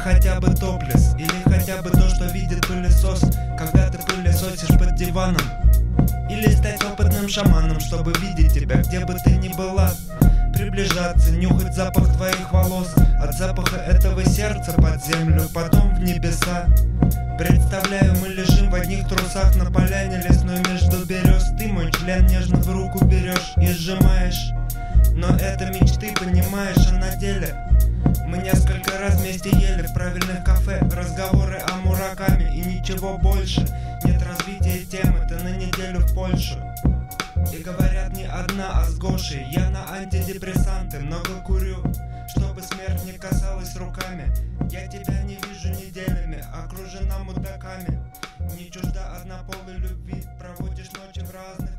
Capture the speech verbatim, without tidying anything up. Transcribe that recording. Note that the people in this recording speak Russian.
хотя бы топлес, или хотя бы то, что видит пылесос, когда ты пылесосишь под диваном. Или стать опытным шаманом, чтобы видеть тебя, где бы ты ни была. Приближаться, нюхать запах твоих волос, от запаха этого сердца под землю, потом в небеса. Представляю, мы лежим в одних трусах на поляне лесной между берез. Ты мой член нежно в руку берешь и сжимаешь. Но это мечты, понимаешь, а на деле мы несколько раз вместе ели в правильных кафе. Разговоры о Мураками и ничего больше. Нет развития темы, ты на неделю в Польшу. И говорят не одна, а с Гошей. Я на антидепрессанты много курю, чтобы смерть не касалась руками. Я тебя не вижу неделями, окружена мудаками. Не чужда однополой любви, проводишь ночи в разных